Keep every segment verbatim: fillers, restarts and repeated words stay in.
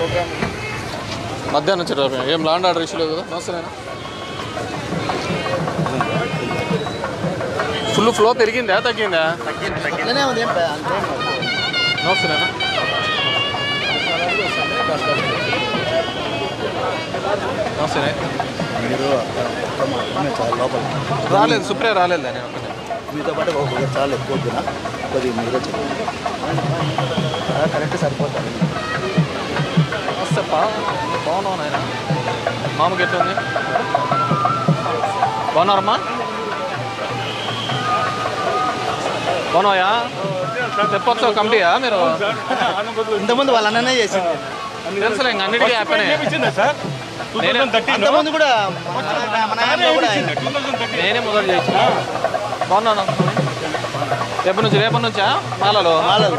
మధ్యాహ్నం నుంచి ఏం లాండ్ ఆర్డర్ ఇష్యూ లేదు కదా? నమస్తేనా. ఫుల్ ఫ్లో పెరిగిందా తగ్గిందా? నమస్తేనా. నమస్తేనే. మీరు చాలా లోపల రాలేదు, సుప్రియ రాలేదు. నేను మీతో పాటు ఒక చాలా ఎక్కువ కొద్దిగా మీరే చెప్పండి, కరెక్ట్ సరిపోతుంది. నమస్తే పా, బాగున్నావు నాయన. మామకి ఎట్లా ఉంది? బాగున్నారమ్మా? బాగున్నాయా? తెప్పొచ్చా కమిటీయా మీరు? ఇంతకుముందు వాళ్ళ అన్ననే చేసింది తెలుసులే, ఇంక అన్నిటికీ హ్యాపీనే. ఇంతకుముందు కూడా నేనే మొదలు చేసిన. బాగున్నాను. రేపటి నుంచి రేపటి నుంచా మాలలో? మాలలు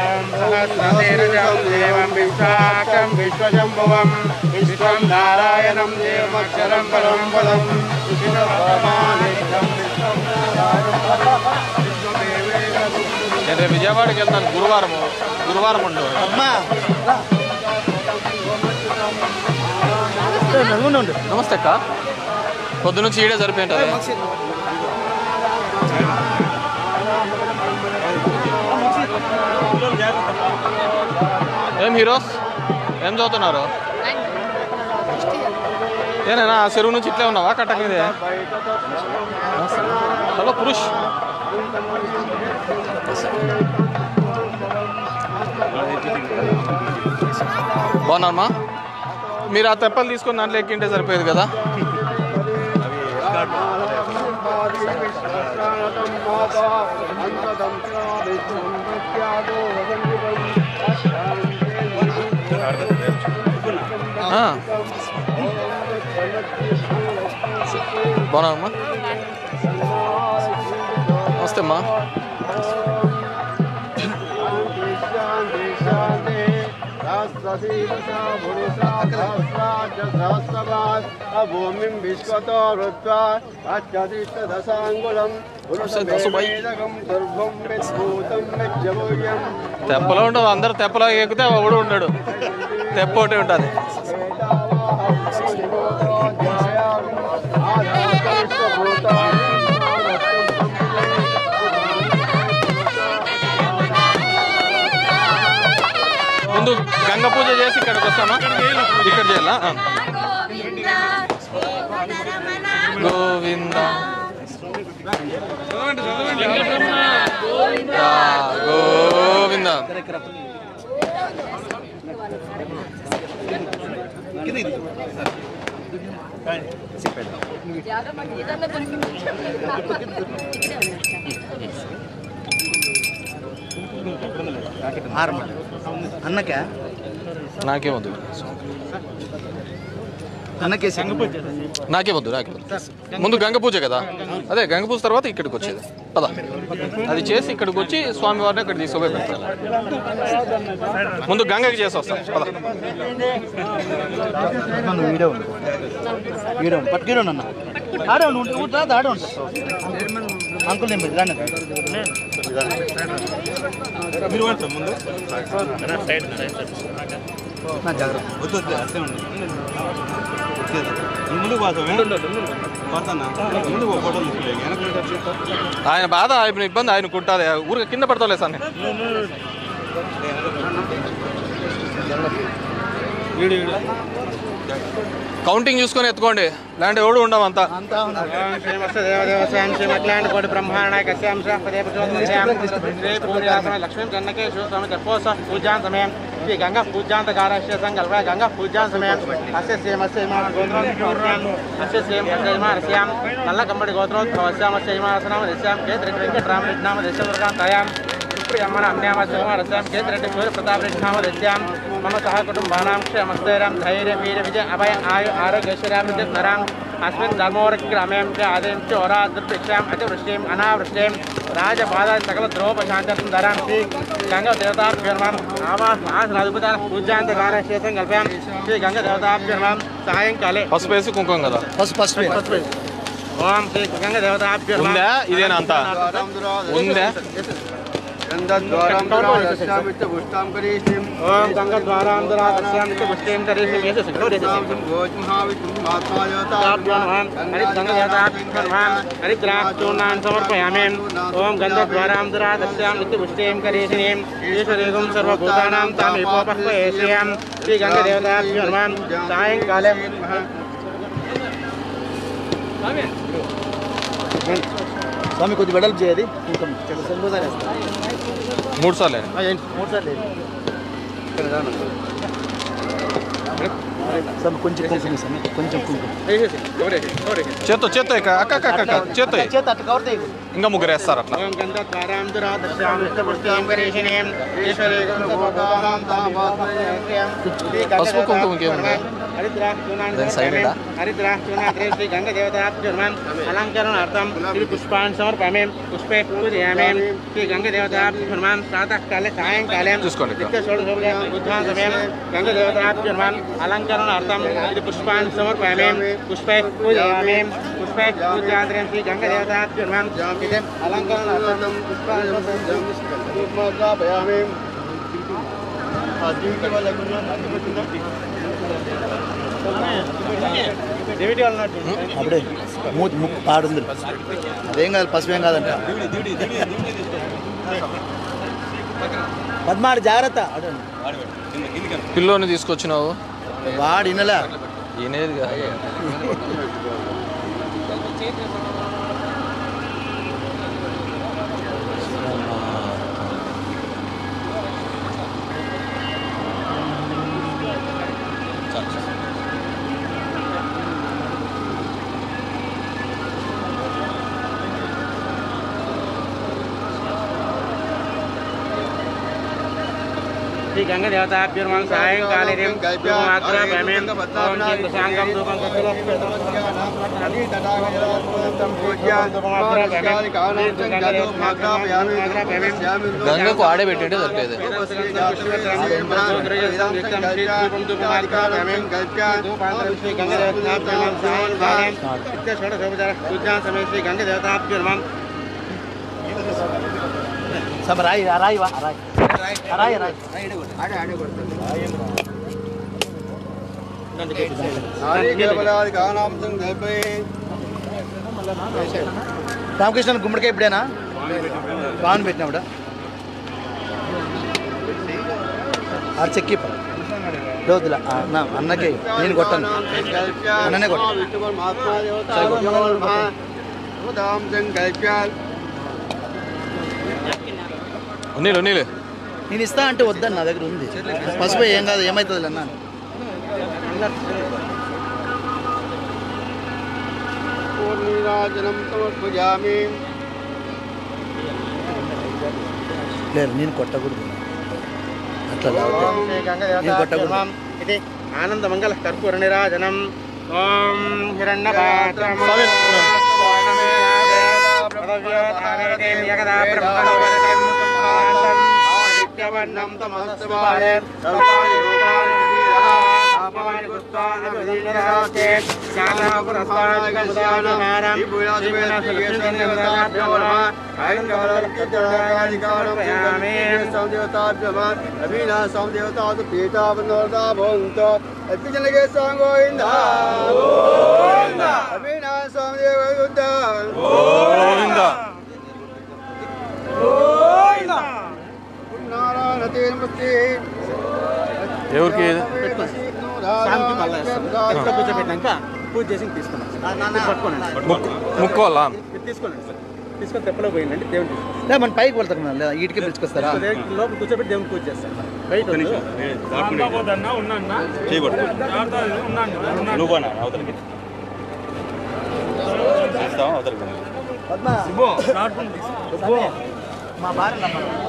నేను రేపు విజయవాడకి వెళ్తాను. గురువారం గురువారం ఉండు. నమస్తే అక్క. పొద్దు నుంచి ఈడే సరిపోయింటుంది. ఏం హీరోస్ ఏం చదువుతున్నారు? ఏనైనా చెరువు నుంచి ఇట్లే ఉన్నావా కట్టక మీదే? హలో పురుష్. బాగున్నారమ్మా? మీరు ఆ తెప్పలు తీసుకొని దాంట్లో ఎక్కింటే సరిపోయేది కదా. బాగున్నారమ్మా? నమస్తే అమ్మా. భూమిం విశ్వతో వృత్వా అత్యధిష్టదశాంగుళం తెప్పలో ఉండవు. అందరు తెప్పలో ఎక్కితే ఒకడు ఉంటాడు. తెప్ప ఒకటి ఉంటుంది. ముందు గంగ పూజ చేసి ఇక్కడికి వస్తామా? ఇక్కడ చేయాలా? గోవింద గోవింద. అన్నకే నాకే వద్దు, అన్నకే నాకే వద్దు, నాకే వద్దు. ముందు గంగ పూజ కదా, అదే గంగ పూజ తర్వాత ఇక్కడికి వచ్చేది పదా. అది చేసి ఇక్కడికి వచ్చి స్వామివారిని ఇక్కడ తీసుకుపోయి పెడతాను. ముందు గంగకి చేసి వస్తాం పదా. వీడియో వీడియో పట్టుకీడో అన్న ఆడే ఉంటే ఆడే ఉంటుంది అంకుల్ నేను రాను మీరు ముందు జాగ్రత్త ఆయన బాధ, ఆయన ఇబ్బంది ఆయన కుట్టాలి. ఊరికి కింద పడతలే సార్. కౌంటింగ్ చూసుకొని ఎత్తుకోండి, లాంటి ఎవడు ఉండవు అంతా. లక్ష్మీ కన్నకేశు స్వామి తర్పోస పూజా సమయం శ్రీ గంగా పూజాంతకార సంకల్ప గంగా పూజా సమయం అస్య శ్రీమస్య అస్య శ్రీమస్యాం నల్ల కంబడి గోత్రోద్భవస్యామస్యమాసనామ దశ్యాం కేత్ వెంకటరామ రెడ్నామ దశవర్గాంతయాం సుప్రియమ్మన అన్యామ శివరస్యాం కేత్ రెడ్డి సూర్య ప్రతాప్ రెడ్నామ దశ్యాం మమ సహ కుటుంబానాం క్షేమస్థైరాం ధైర్య వీర విజయ అభయ ఆయు ఆరోగ్యశ్వరామృతి నరాం अस्मिन् धर्मोरग्राम्यां च आदयं च होरादृक्षाम् अतिवृष्टिम् अनावृष्टिं राजपादा सकलद्रोपशान्तं धरां श्री गङ्गादेवताभ्यो नमः आवासनाधिपताः पूज्यान्तकारशेषं कल्पयां श्री गङ्गादेवताभ्यो नमः सायंकाले పసుపు వేసి కుంకుమ కదా. పసుపు పసుపు ఓం శ్రీ గంగాదేవతాభ్యో నమః. ఉందా ఇదేనా అంతా ఉందా? ओम गंगा द्वारा अंदरा दश्याम के पुष्टिम करेशि ये से सिद्धो देते हैं हरि गंगा देवता भगवान हरि द्राक्ष चूर्णान् समर्पयामि ओम गंगा द्वारा अंदरा दश्याम के पुष्टिम करेशि ईश्वरेगुं सर्वभूतानां तामेपोपह्वयेष्याम श्री गंगा देवता भगवान सायंकाले స్వామి కొద్ది వెడల్పు చేయాలి మూడు సార్లు మూడు సార్లు స్వామి కొంచెం కుంకుమ స్వామి కొంచెం కుంకుమ చేత్తో చేత్తో ఇక అక్క అక్క అక్క చేత్తో చేత అట్లా కవర్ చేయకు ఇంకా ముగ్గురు వేస్తారు అట్లా ओम गंगा द्वारां दुरादश्याम पुष्टिं करेशिनीं ईश्वरेगुं सर्वभूतानां तामेपोपह्वयेष्याम పసుపు కుంకుమ ఇంకేముంది श्री गंगा देवता अलंकरणार्थम श्री पुष्पान् समर्पयामि पुष्पे पूजयामि श्री गंगा देवता हनुमान प्रातः काले सायंकाले गंगा देवता हनुमान अलंकरणार्थम श्री पुष्पान् समर्पयामि पुष्पे पूजयामि पुष्पे पूजयामि श्री गंगा देवता हनुमान अलंकरणार्थम पुष्पान् समर्पयामि అప్పుడే మూతి ముక్కు పాడుంది అదేం కాదు పసుపు ఏం కాదంట పద్మాడు జాగ్రత్త పిల్లోని తీసుకొచ్చినావు వాడు ఇనలా ఈనేది కాదు श्री गंगा देवता भगवान सायंकाले मात्रा भयमें ओम जिन शांगम दुखं గంగకు ఆడే పెట్టండి సరిపోయేది श्री गंगा देवता भगवान सायंकाले पूजा समय श्री गंगा देवता भगवान सब राई राई वा राई राई राई రామకృష్ణ గుమ్మడికాయ ఇప్పుడేనా పాన్ పెట్టినప్పుడు ఆరు చెక్కి రోజుల అన్నకి నేను కొట్టాను అన్ననే కొట్టాను నీళ్ళు నీళ్ళు నేను ఇస్తా అంటే వద్దని నా దగ్గర ఉంది పసుపు ఏం కాదు ఏమవుతుంది అన్నా లేదు నేను కొట్టకూడదు అట్లా నేను కొట్టకూడదు ఇది ఆనంద మంగళ కర్పూర నిరాజనం ఓం హిరణ్యపాత్రం వర్ణం తమస్తవారే సర్వాణి రూపాణి ఆపవాని పుష్పాని విదీనరాస్తే శానా పురస్తాని గమదానహారం జీవన సలక్షణ గమదాభ్యో నమః ఐం గమదాధికారయామి సందేవతాభ్యో అభినా సందేవతాతు పీఠావనోదా భవంతో అద్విజనగే సాంగోయిందా గోవిందా అభినా సందేవ యుద్ధ గోవిందా గోవిందా ఎవరికి కూర్చోబెట్టాక పూజ చేసి తీసుకున్నాం పట్టుకోండి ముక్కోవాలా తీసుకోండి తీసుకొని తెప్పలో పోయిందండి దేవుని లేదు మన పైకి వెళ్తాం లేదా వీటికి పిలుచుకొస్తారా లోపల కూర్చోబెట్టి దేవుని పూజ చేస్తారు బయట మా భార్య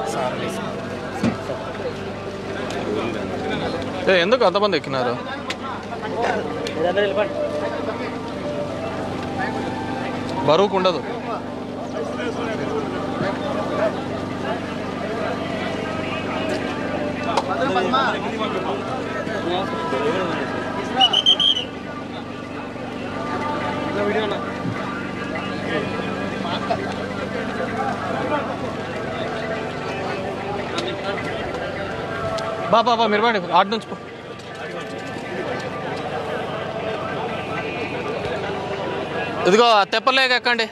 ఎందుకు అంతమంది ఎక్కినారు బరువుకు ఉండదు బా బాబా మీరు బాండి ఆడ నుంచి పో. ఇదిగో తెప్పలేక ఎక్కండి.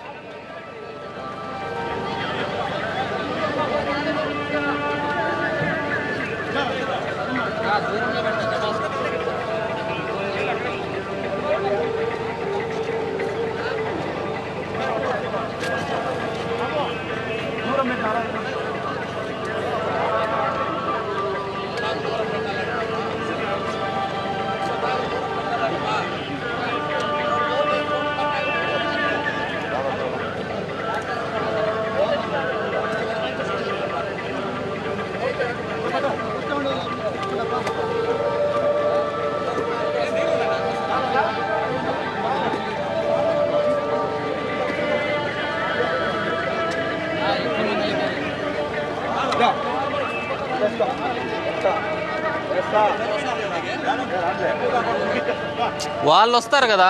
వాళ్ళు వస్తారు కదా,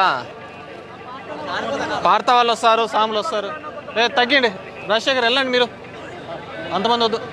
పార్త వాళ్ళు వస్తారు, సాములు వస్తారు. ఏ తగ్గిండి రాజశేఖర్, వెళ్ళండి మీరు, అంతమంది వద్దు.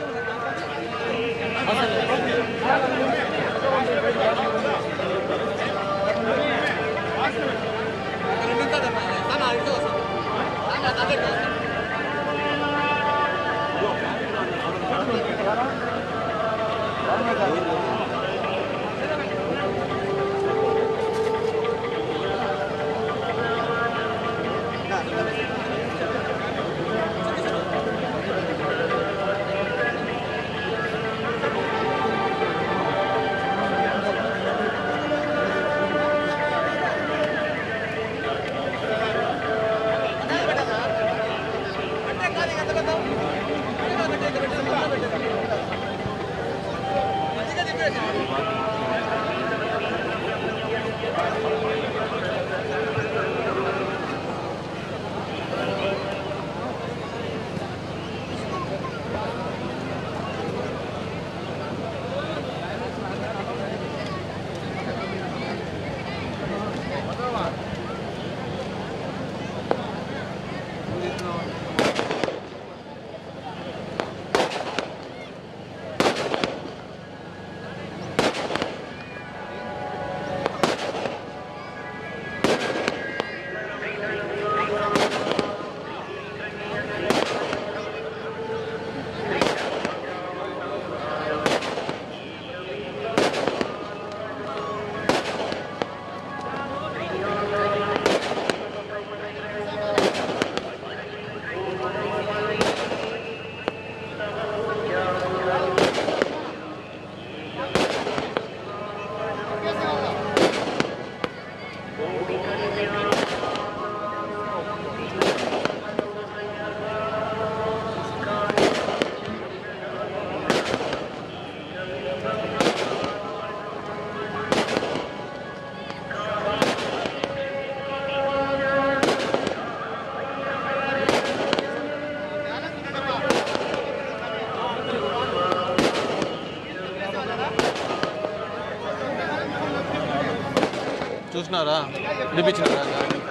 చూసినారా, విడిపించినారా?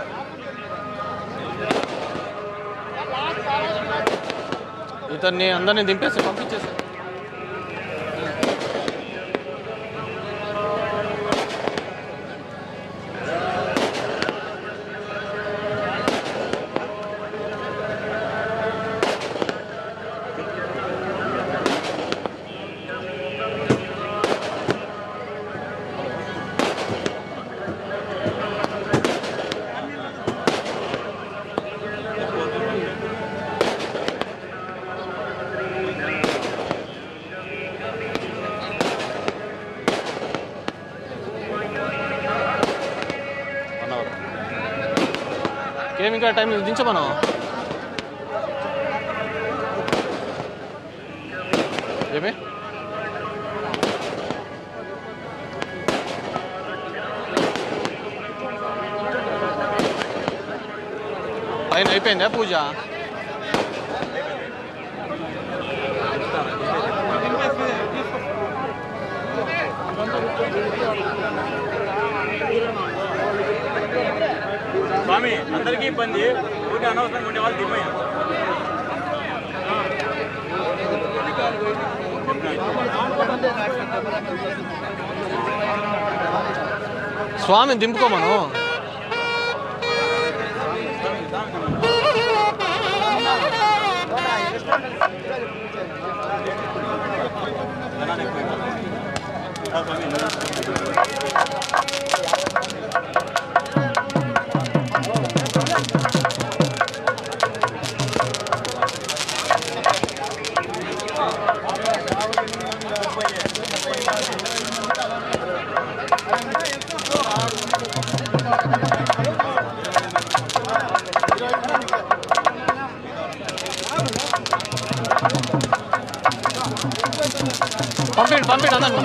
ఇతన్ని అందరినీ దింపేసి పంపించేసి ఏమి ఇంకా టైం దించమను. ఏమి పైన అయిపోయిందా పూజ? స్వామి అందరికీ ఇబ్బంది, ఊరికి అనవసరంగా ఉండే వాళ్ళు దిమ్మయ్య. స్వామిని దింపుకోమను. పంపిండి పంపిండి అందరు.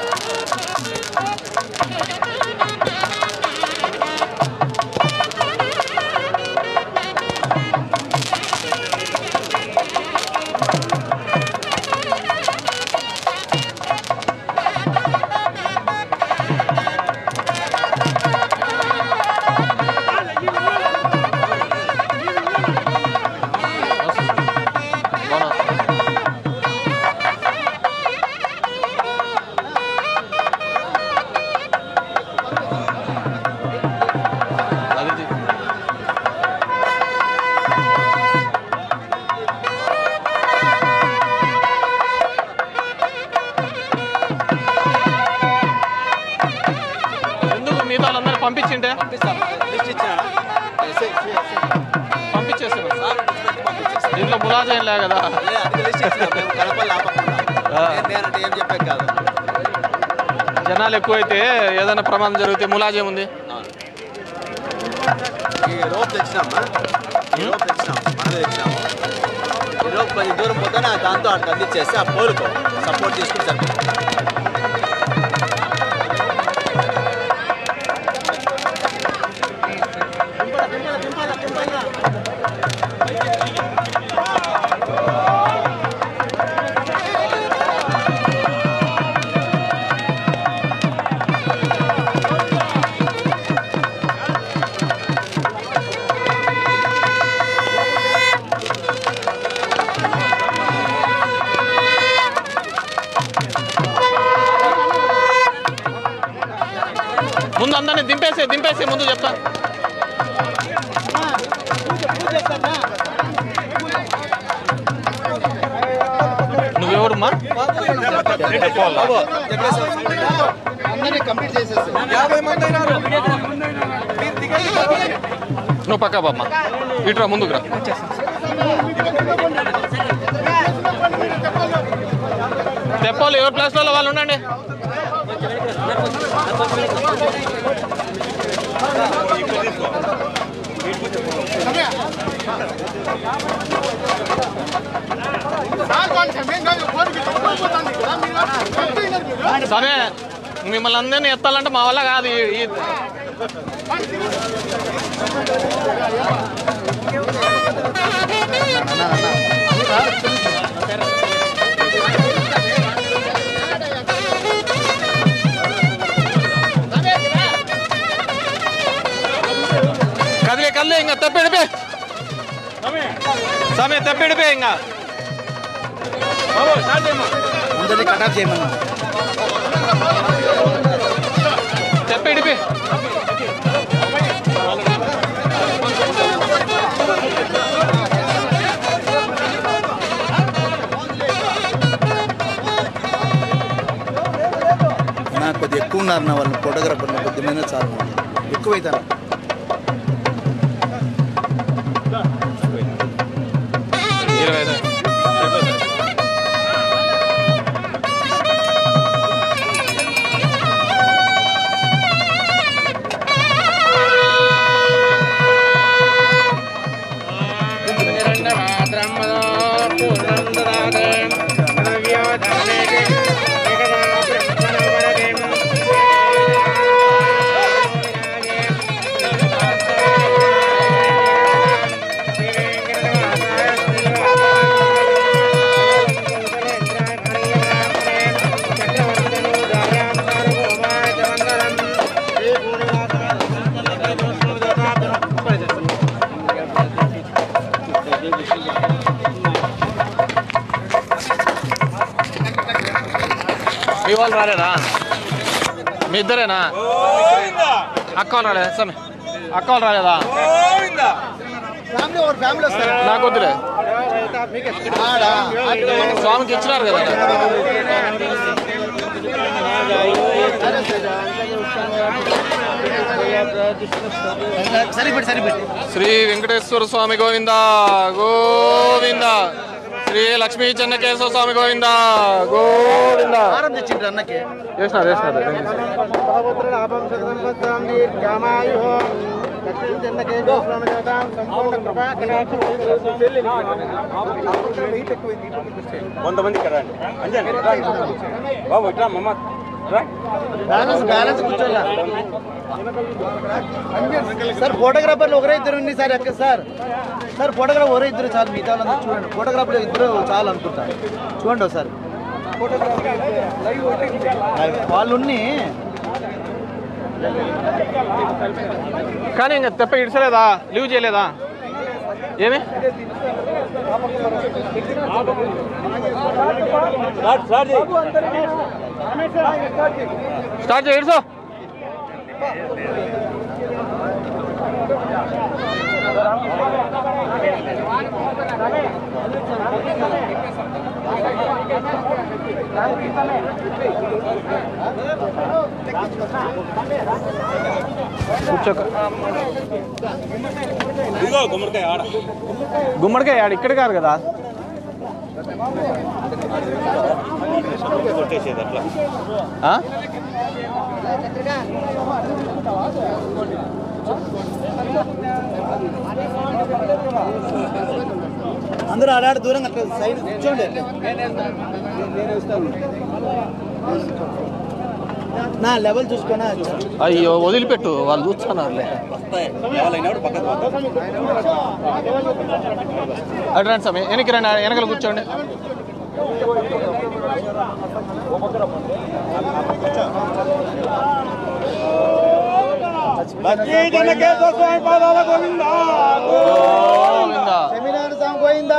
పంపించిండే పంపించేసాను. దీంట్లో ములాజం లే కదా. జనాలు ఎక్కువైతే ఏదైనా ప్రమాదం జరిగితే ములాజం ఉంది. కొంచెం దూరం పోతే దాంతో అటు అందించేసి ఆ పోలుకో సపోర్ట్ తీసుకుని సరిపోతుంది. ముందు అందరినీ దింపేసే దింపేసే ముందు చెప్తా. నువ్వెవరుమ్మా? నువ్వు పక్కా బామ్మ ఇటురా ముందుకు రా. తెప్పాలి ఎవరి ప్లేస్లలో వాళ్ళు ఉండండి. సరే మిమ్మల్ని అందరినీ ఎత్తాలంటే మా వల్ల కాదు. కదిలే కదిలే ఇంకా తప్పిడిపే సమయ తప్పిడిపే ఇంకా అందరినీ కటాఫ్ చేయమన్నా తెప్పిడిపే. నాకు కొద్దిగా ఎక్కువ ఉన్నారు నా వాళ్ళు ఫోటోగ్రాఫర్లు కొద్ది మీద చాలు ఎక్కువైతాను. ఇరవై ఐదు మీ వాళ్ళు రాలేదా? మీ ఇద్దరేనా? అక్క వాళ్ళు రాలేదా స్వామి? అక్క వాళ్ళు రాలేదా? నాకు వద్దులే, స్వామికి ఇచ్చినారు కదా. శ్రీ వెంకటేశ్వర స్వామి గోవింద గోవింద, శ్రీ లక్ష్మీ చెన్నకేశ్వర స్వామి గోవింద గోవింద. చేసినారు చేసినారు కొంతమంది బాబు ఇట్లా మమ్మ బ్యాలెన్స్ బ్యాలెన్స్ కూర్చోాల సార్. ఫోటోగ్రాఫర్లు ఒకరే ఇద్దరు ఉంది సార్. ఎక్కడ సార్ సార్ ఫోటోగ్రాఫర్ ఒకరే ఇద్దరు చాలు, మిగతా వాళ్ళందరూ చూడండి. ఫోటోగ్రాఫర్లు ఇద్దరు చాలు అనుకుంటారు, చూడండి ఒకసారి. వాళ్ళు ఉన్ని కానీ ఇంకా తెప్ప ఇడిచలేదా? లీవ్ చేయలేదా? ఏమి స్టార్ట్ చేయ ఇడుసో. కూర్చోక గుమ్మడికాయ ఆడ గుమ్మడికాయ ఆడ ఇక్కడ కాదు కదా. కొట్టేసేది అట్లా అందరూ ఆడాడు దూరంగా అట్లా సైడ్ కూర్చోండి. నా లెవెల్ చూసుకున్నా. అయ్యో వదిలిపెట్టు, వాళ్ళు చూస్తున్నారులే. అటు రండి స్వామి, వెనక్కి రండి, వెనకలు కూర్చోండి. సెమినార్ సాంగ్ పోయిందా?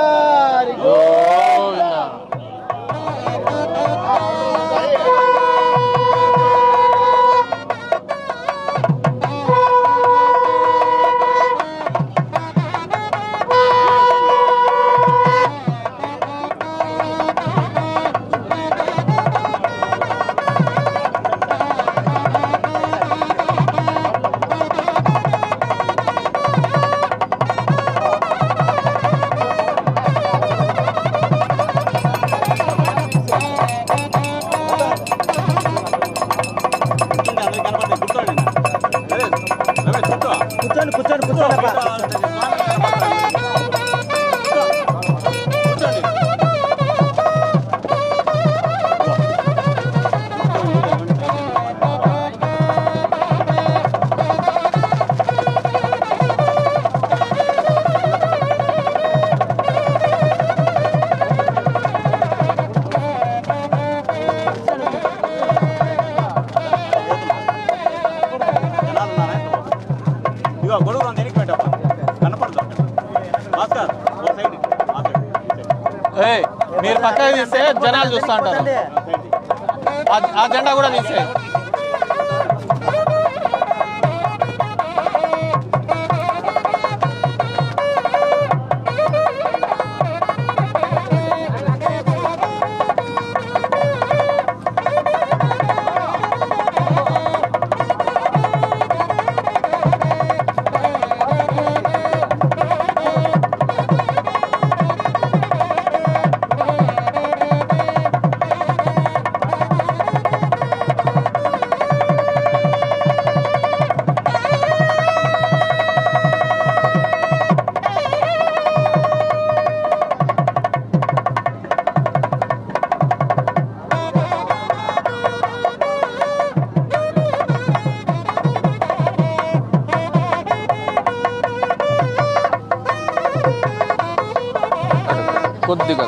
కూర్చోండి కూర్చోండి మీరు పక్కన తీస్తే జనాలు చూస్తూ ఉంటారు. ఆ జెండా కూడా తీసే. కొద్దిగా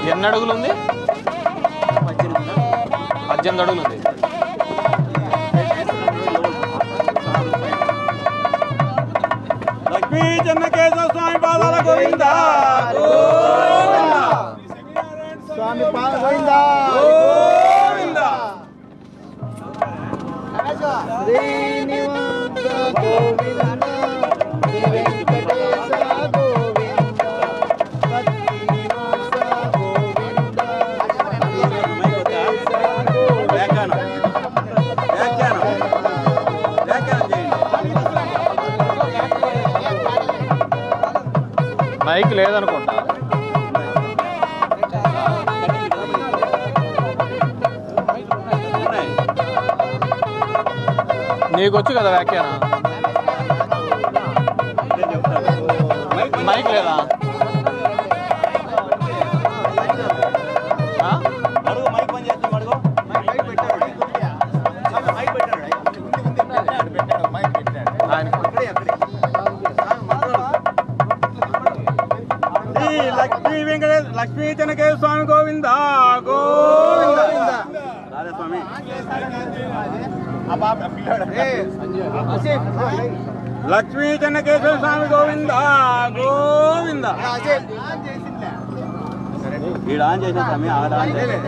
ఎన్ని అడుగులు ఉంది? పద్దెనిమిది అడుగులు ఉంది. లక్ష్మీ చెన్నకేశవ స్వామి పాదాల గోవింద స్వామి పాద గోవింద గోవింద. శ్రీనివాస గోవింద శ్రీ వెంకటేశ గోవింద శ్రీనివాస గోవింద వ్యాఖ్యానం వ్యాఖ్యానం వ్యాఖ్యానం చేయండి. మైక్ లేదనుకుంటా. నీకు వచ్చు కదా వ్యాఖ్యానం? మైక్ లేదా? అడుగు మైక్ పని చేస్తాం. అడుగు శ్రీ లక్ష్మీ వెంకటేశ్వర లక్ష్మీ చెన్నకేశవ స్వామి గోవింద గోవింద. రాధాస్వామి లక్ష్మీ చెన్నకేశవ స్వామి గోవింద గోవింద. ఈడ ఆన్ చేసిన స్వామి ఆడ ఆన్ చేయలేదు.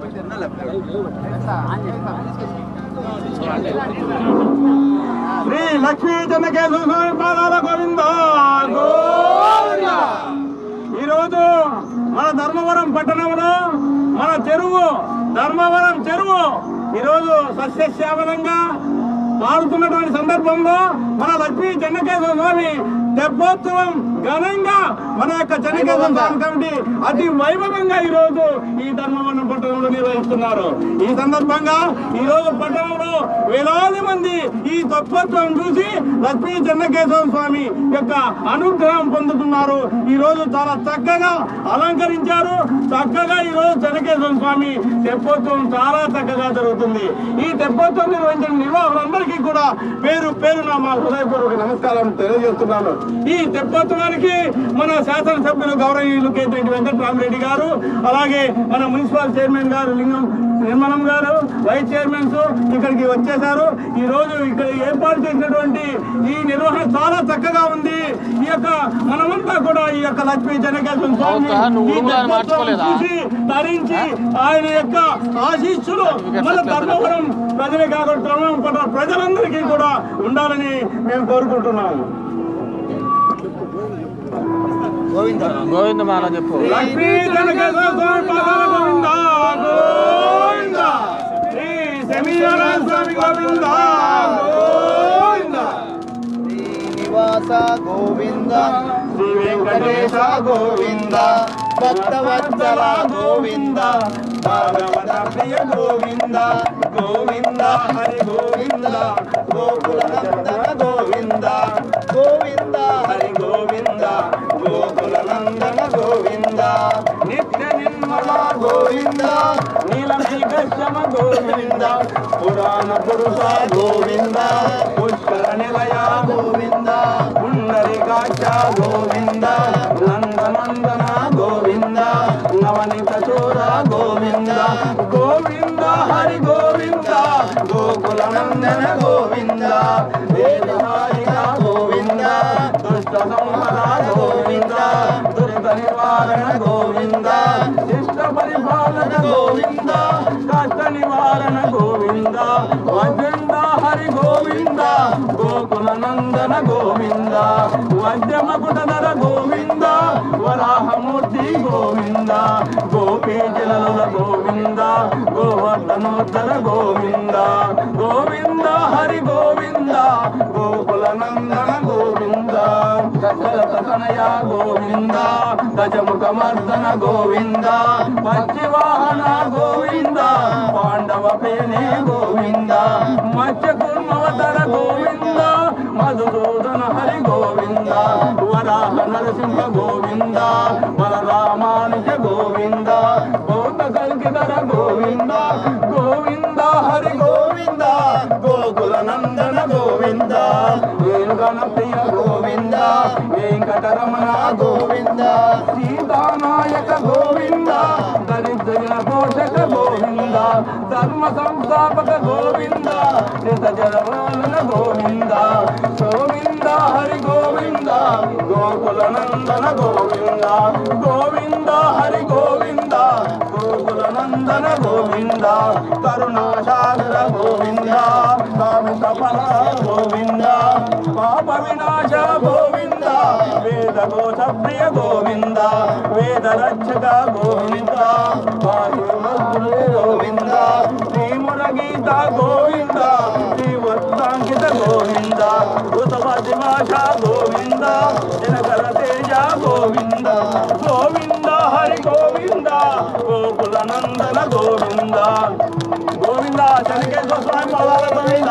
శ్రీ లక్ష్మీ చెన్నకేశవ స్వామి పాదాల గోవింద గోవింద. ఈరోజు మన ధర్మవరం పట్టణంలో మన చెరువు ధర్మవరం చెరువు ఈరోజు సస్యశ్యామలంగా మారుతున్నటువంటి సందర్భంలో మన లక్ష్మీ చెన్నకేశవ స్వామి తెప్పోత్సవం ఘనంగా మన యొక్క చెన్నకేశవ స్వామి కమిటీ అతి వైభవంగా ఈ రోజు ఈ ధర్మవరం పట్టణంలో నిర్వహిస్తున్నారు. ఈ సందర్భంగా ఈ రోజు పట్టణంలో వేలాది మంది ఈ తెప్పోత్సవం చూసి లక్ష్మీ చెన్నకేశవ స్వామి యొక్క అనుగ్రహం పొందుతున్నారు. ఈ రోజు చాలా చక్కగా అలంకరించారు. చక్కగా ఈ రోజు చెన్నకేశవ స్వామి తెప్పోత్సవం చాలా చక్కగా జరుగుతుంది. ఈ తెప్పోత్సవం నిర్వహించిన నిర్వాహకులందరికీ కూడా పేరు పేరున మా హృదయపూర్వక నమస్కారం తెలియజేస్తున్నాను. ఈ తెప్పోత్సవానికి మన శాసనసభ్యులు గౌరవనీయులు కేతిరెడ్డి వెంకటరామరెడ్డి గారు, అలాగే మన మున్సిపల్ చైర్మన్ గారు లింగం నిర్మలం గారు, వైస్ చైర్మన్స్ ఇక్కడికి వచ్చేశారు. ఈ రోజు ఇక్కడ ఏర్పాటు చేసినటువంటి ఈ నిర్వహణ చాలా చక్కగా ఉంది. ఈ యొక్క మనమంతా కూడా ఈ యొక్క లక్ష్మీ చెన్నకేశవ స్వామి చూసి ధరించి ఆయన యొక్క ఆశీస్సులు మన ధర్మవరం ప్రజలే కాకుండా ధర్మవరం పట్ల ప్రజలందరికీ కూడా ఉండాలని మేము కోరుకుంటున్నాము. గోవింద మాల చెప్పు. లక్ష్మీ చెన్నకేశవ స్వామి పాదాల గోవింద గోవింద. శ్రీ శమీనారాయణ స్వామి గోవింద గోవింద. శ్రీనివాస గోవింద శ్రీ వెంకటేశ గోవింద భక్తవత్సల గోవింద భాగవత ప్రియ గోవింద గోవింద హరి గోవింద గోకుల నందన గోవింద గోవింద హరి గోవింద గోకుల నందన గోవింద నిత్య నిర్మల గోవింద నీలమేఘశ్యమ గోవింద పురాణ పురుష గోవింద పుష్కర నిలయ గోవింద పుండరీకాక్ష గోవింద నందనందన గోవింద నవనిత చోర గోవింద గోవింద హరి గోవింద గోకుల నందన గోవింద వేదహారిక గోవింద దుష్ట సంహర గోవింద దురిత నివారణ గోవింద శిష్ట పరిపాలన గోవింద కష్ట నివారణ గోవింద వజ్రంద హరి గోవింద గోకుల నందన గోవింద వజ్రమకుటధర గోవింద వరాహమూర్తి గోవింద గోపీజల గోవింద గోవర్ధనోత్తర గోవింద గోవింద హరి గోవింద గోకుల నందన గోవింద కనయ గోవింద గజముఖ మర్దన గోవింద పచ్చివాహన గోవింద పాండవ పేనే గోవింద మత్స్య కుర్మవతర గోవింద మధుసూదన హరి గోవింద వరాహ నరసింహ గోవింద బలరామానుజ గోవింద బౌద్ధ కల్కిధర గోవింద గోవింద హరి గోవింద గోకుల నందన గోవింద వేణుగణ ప్రియ గోవింద వెంకటరమణ గోవింద సీతానాయక नायक गोविंद दरिद्र पोषक गोविंद धर्म संस्थापक गोविंद जन गोविंद गोविंद हरि गोविंद गोकुल नंदन गोविंद गोविंद हरि गोविंद गोकुल नंदन गोविंद करुणासागर गोविंद कामित फल गोविंद पाप विनाश गोविंद वेद घोष प्रिय गोविंद वेद रक्षक गोविंद गोविंद श्रीमुर गीता गोविंद श्रीवत्सांकित गोविंद उत्पदिभाषा गोविंद दिनकर तेज गोविंद गोविंद हरि गोविंद गोकुल नंदन गोविंद गोविंद शनिकेश्वर स्वामी पादाల गोविंद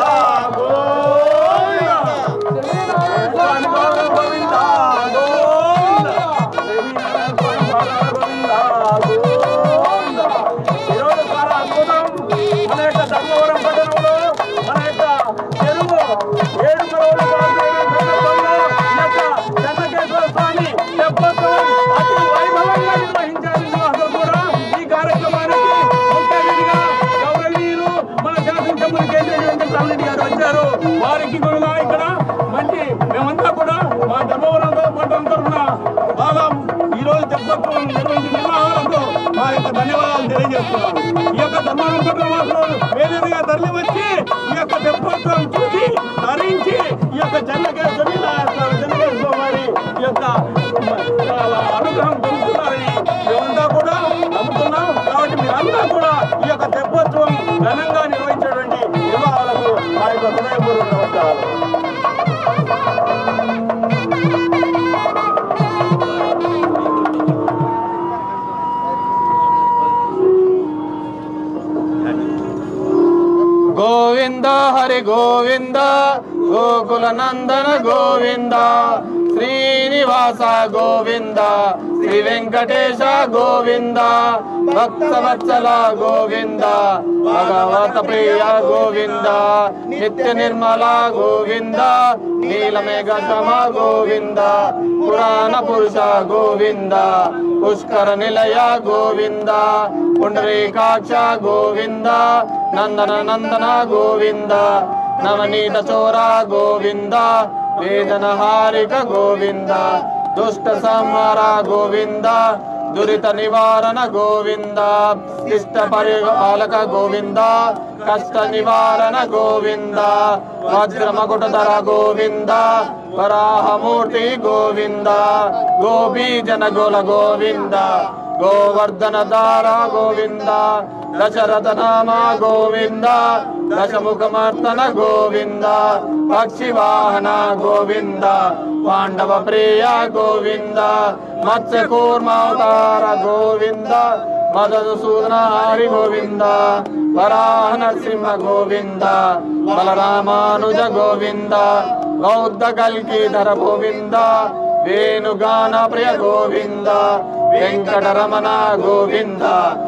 ధర్మవరం పట్టణంలో మన యొక్క చెరువు ఏడు చెన్నకేశ్వర స్వామి తెప్పోత్సవం అతి వైభవంగా నిర్వహించారు. అసలు కూడా ఈ కార్యక్రమానికి ముఖ్య అతిథిగా గౌరవనీయులు మన శాసనసభ్యులు కేంద్రీయ వెంకటరామరెడ్డి గారు వచ్చారు. వారికి కూడా ఇక్కడ మంచి మేమంతా కూడా మా ధర్మవరం పట్టణం తరఫున బాగా ఈ రోజు తెప్పోత్సవం నిర్వహించిన నిర్వాహకులకు మా యొక్క ధన్యవాదాలు తెలియజేస్తున్నాను. ఈ యొక్క ధర్మవరం పట్టణ వాసులు వేదికగా తరలి వచ్చి ఈ యొక్క తెప్పోత్సవం చూసి ధరించి ఈ యొక్క చెన్నకేశ్వరి చెన్నకేశ్వర వారి ఈ యొక్క అనుగ్రహం పొందుతున్నారని మేమంతా కూడా నమ్ముతున్నాం. కాబట్టి మీరంతా కూడా ఈ యొక్క తెప్పోత్సవం ఘనంగా నిర్వహించేటువంటి నిర్వాహాలకు మా యొక్క హృదయపూర్వక నమస్కారాలు. गोविंद हरि गोविंद गोकुल नंदन गोविंद श्रीनिवास गोविंद श्री वेंकटेश गोविंद भक्तवत्सल गोविंद भगवत प्रिय गोविंद नित्य निर्मला गोविंद नीलमेघम गोविंद पुराण पुरुष गोविंद पुष्कर निलय गोविंद पुंडरीकाक्ष गोविंद नंदन नंदन गोविंद नवनीत चोरा गोविंद वेदनहारिक गोविंद दुष्ट संहार गोविंद दुरित निवारण गोविंद इष्ट परिपालक गोविंद कष्ट निवारण गोविंद वज्र मकुटधर गोविंद वराहमूर्ति गोविंद गोबीजन गोल गोविंद गोवर्धन दारा गोविंद दशरथ नाम गोविंद दशमुखमर्तन गोविंद पक्षिवाहन गोविंद पांडव प्रिय गोविंद मत्स्य कूर्मावतार गोविंद मधुसूदन हरि गोविंद वराह नरसिंह गोविंद बलरामानुज गोविंद बौद्ध कल्कीधर गोविंद वेणुगान प्रिय गोविंद वेंकटरमण गोविंद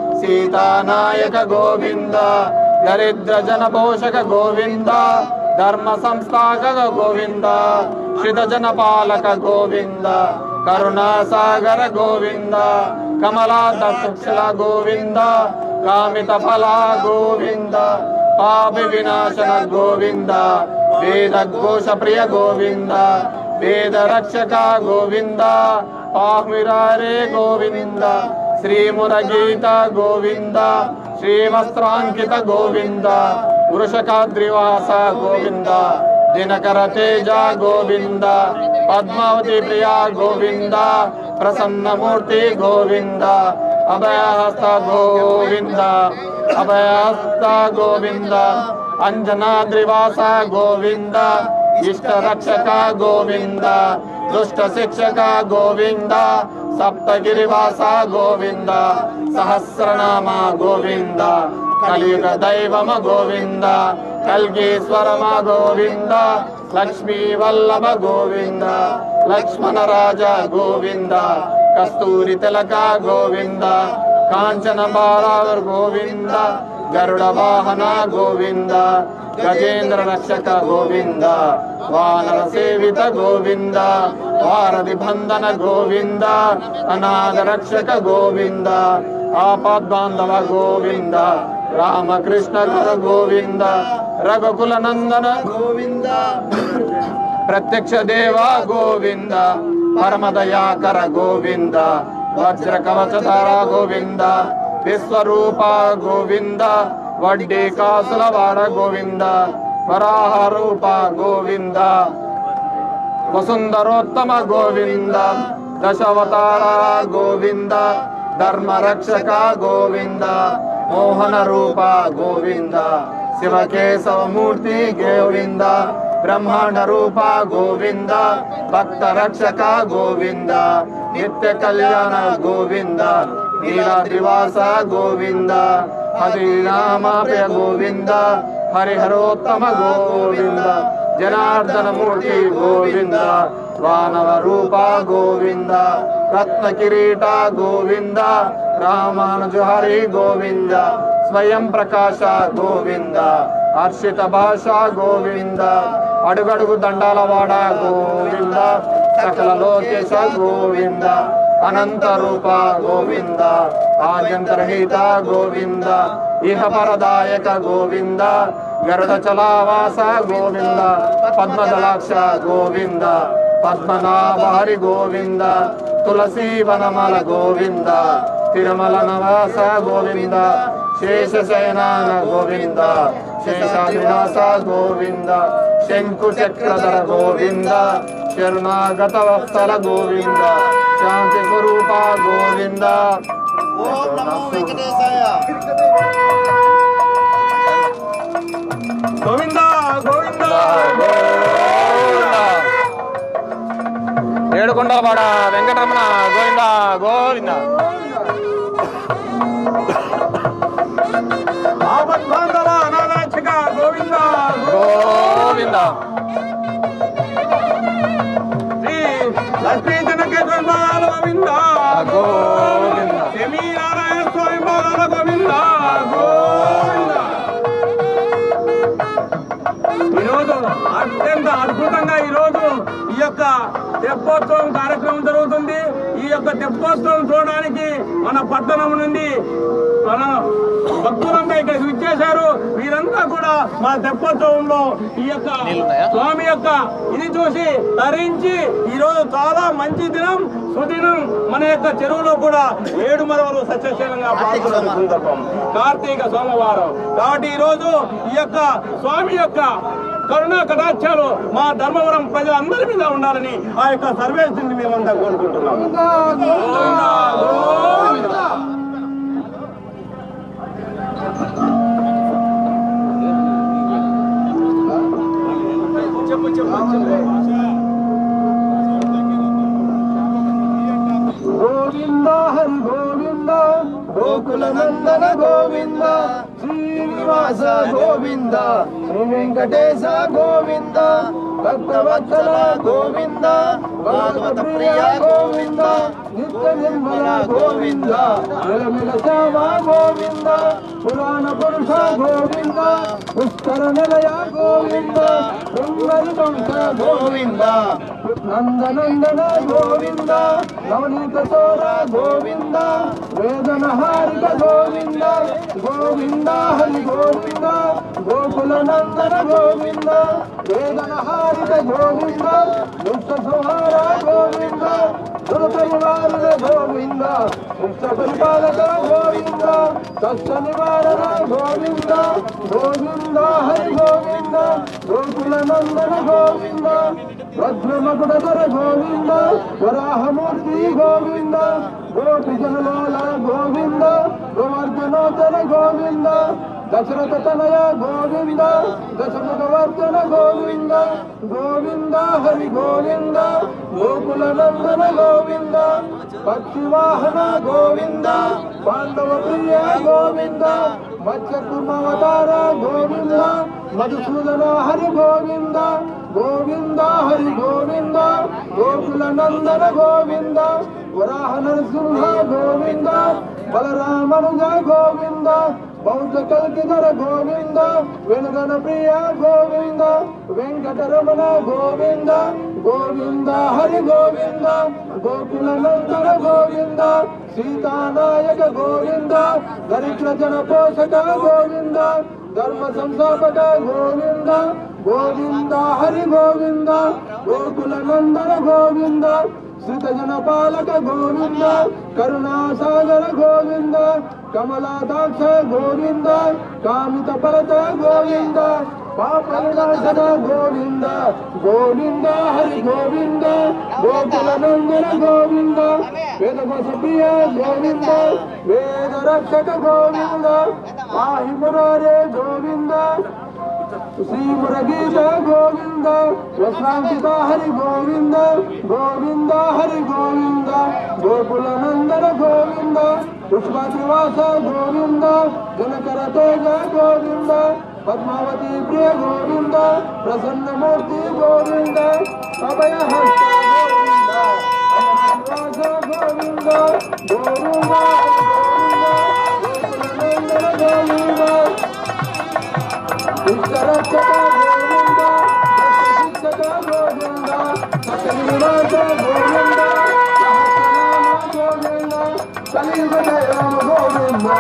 सीतानायक गोविंद दरिद्र जन पोषक गोविंद धर्म संस्थापक गोविंद श्रित जन पालक गोविंद करुणा सागर गोविंद कमला दक्षिण गोविंद कामित फला गोविंद पाप विनाशन गोविंद वेद घोष प्रिय गोविंद वेद रक्षक गोविंद पामिरारे गोविंद श्रीमुर गीता गोविंद श्रीवस्त्रांकित गोविंद वृषकाद्रिवास गोविंद दिनकर तेज गोविंद पद्मावती प्रिया गोविंद प्रसन्न मूर्ति गोविंद अभयहस्त गोविंद अभयहस्त गोविंद अंजनाद्रिवास गोविंद इष्ट रक्षक गोविंद दुष्ट शिक्षक गोविंद सप्तगिरिवास गोविंद सहस्रनाम गोविंद कलियुग दैवम गोविंद कल्गीश्वरम गोविंद लक्ष्मी वल्लभ गोविंद लक्ष्मण राजा गोविंद कस्तूरी तिलक गोविंद कांचन बालावर गोविंद గరుడ వాహన గోవింద గజేంద్ర రక్షక గోవింద వానర సేవిత గోవింద వారధి బంధన గోవింద అనాథ రక్షక గోవింద ఆపద్బాంధవ గోవింద రామకృష్ణ కర గోవింద రఘుకుల నందన గోవింద ప్రత్యక్ష దేవ గోవింద పరమదయాకర గోవింద వజ్ర కవచధర గోవింద విశ్వరూప గోవింద వడ్డీ కాసుల వాడ గోవింద వరాహ రూప గోవింద వసుందరోత్తమ గోవింద దశావతార గోవింద ధర్మరక్షక గోవింద మోహన రూప గోవింద శివకేశవమూర్తి గోవింద బ్రహ్మాండ రూప గోవింద భక్త రక్షక గోవింద నిత్య కళ్యాణ గోవింద నీలాద్రివాస గోవింద హరినామాప్య గోవింద హరిహరోత్తమ గోవింద జనార్దన మూర్తి గోవింద వానవ రూప గోవింద రత్న కిరీట గోవింద రామానుజ హరి గోవింద స్వయం ప్రకాశ గోవింద హర్షిత భాష గోవింద అడుగడుగు దండాల వాడ గోవింద సకల లోకేశ గోవింద అనంత రూప గోవింద ఆద్యంతరహిత గోవింద ఇహ పరదాయక గోవింద గరుడ చలావాస గోవింద పద్మదలాక్ష గోవింద పద్మనాభ హరి గోవింద తులసీ వనమల గోవింద తిరుమల నవాస గోవింద శేషశయనాన గోవింద శేషాద్రినాస గోవింద శంకు చక్రధర గోవింద శరణాగత వత్సల గోవింద శాంతి స్వరూప గోవింద ఓం నమో వెంకటేశాయ గోవింద గోవింద ఏడుకొండలవాడ వెంకటరమణ గోవింద గోవింద ఆపద్బాంధవ అనాథరక్షక గోవింద గోవింద శ్రీ లక్ష్మీ జనకేశ్వర బాల గోవింద గోవింద శమీ నారాయణ స్వామి బాల గోవింద గోవింద ఈరోజు అత్యంత అద్భుతంగా ఈరోజు ఈ యొక్క తెప్పోత్సవం కార్యక్రమం జరుగుతుంది. ఈ యొక్క తెప్పోత్సవం చూడడానికి మన పట్టణం నుండి మన భక్తులంతా ఇక్కడ విచ్చేశారు. వీరంతా కూడా మా తెప్పోత్సవంలో ఈ యొక్క స్వామి యొక్క ఇది చూసి తరించి ఈరోజు చాలా మంచి దినం సుదినం మన యొక్క చెరువులో కూడా ఏడు మరవలు సస్యశీలంగా పాల్గొనే సందర్భం కార్తీక సోమవారం కాబట్టి ఈ రోజు ఈ యొక్క స్వామి యొక్క కరుణా కటాక్షాలు మా ధర్మవరం ప్రజలందరి మీద ఉండాలని ఆ యొక్క సర్వేశ్వరుని మేమంతా కోరుకుంటున్నాం. చెప్పు చెప్పు గోవింద హరి గోవింద గోకుల నందన గోవింద శ్రీనివాస గోవింద శ్రీ వెంకటేశ గోవింద భక్తవత్సల గోవింద భాగవత ప్రియ గోవింద నిత్య నిర్మల గోవింద నిలమిల శ్యామ గోవింద పురాణ పురుష గోవింద పుష్కర నిలయ గోవింద సుందరి వంశ గోవింద నందనందన గోవింద నవనీత చోర గోవింద వేదన హారిక గోవింద గోవింద హరి గోవింద గోకుల నందన గోవింద వేదన హారిక గోవింద దుష్ట సంహార గోవింద దుర్పరివారణ గోవింద దుష్ట పరిపాలక గోవింద కష్ట నివారణ గోవింద గోవింద హరి గోవింద గోకుల నందన గోవింద వజ్రమకుడధర గోవింద వరాహమూర్తి గోవింద గోపి జనలోల గోవింద గోవర్ధనోత్తర గోవింద దశరథ తనయ గోవింద దశముఖవర్ధన గోవింద గోవింద హరి గోవింద గోకుల నందన గోవింద పక్షివాహన గోవింద పాండవ ప్రియ గోవింద మత్స్యకుర్మవతార గోవింద మధుసూదన హరి గోవింద గోవింద హరి గోవింద గోకుల నందన గోవింద వరాహ నరసింహ గోవింద బలరామనుజ గోవింద పౌజ కల్కిధర గోవింద వెనుగన ప్రియ గోవింద వెంకటరమణ గోవింద గోవింద హరి గోవింద గోకుల నందన గోవింద సీతానాయక గోవింద దరిద్ర జన పోషక గోవింద ధర్మ సంస్థాపక గోవింద గోవింద హరి గోవింద గోకుల నందన గోవింద శ్రిత జన పాలక గోవింద కరుణాసాగర గోవింద కమలాదాక్ష గోవింద కామిత పరత గోవింద పాప వినాశన గోవింద గోవింద హరి గోవింద గోకుల నందన గోవింద వేదవస ప్రియ గోవింద వేద రక్షక గోవింద పాహి మురారే గోవింద శ్రీ మురగీత గోవింద వస్త్రాంకిత హరి గోవింద గోవింద హరి గోవింద గోకుల నందన గోవింద పుష్పనివాస గోవింద జనకర తేజ గోవింద పద్మావతి ప్రియ గోవింద ప్రసన్నమూర్తి గోవింద అభయ హస్త గోవింద గోవింద గోవింద విశ్వరక్షక గోవింద శిక్షక గోవింద సకలివాస గోవింద గోవింద కలియుగ దైవం గోవింద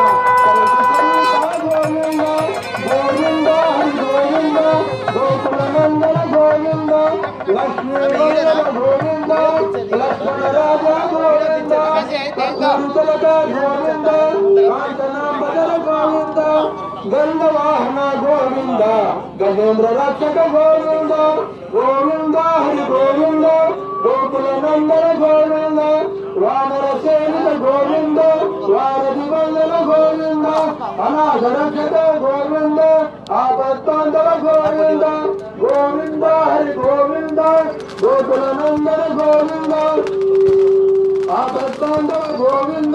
గోవింద గోవింద హరి గోవింద గోకుల నందన గోవింద లక్ష్మీ గోవింద లక్ష్మణ రాజ గోవింద కర్ణాటక గోవింద కాంచనాంబర గోవింద గంధవాహన గోవింద గజేంద్ర రక్షక గోవింద గోవింద హరి గోవింద గోకుల నందన గోవింద వానర సేవిత గోవింద వారధి వందన గోవింద అనాథ రక్షక గోవింద ఆపత్తాంతర గోవింద గోవింద హరి గోవింద గోకుల నందన గోవింద ఆపత్తాంతర గోవింద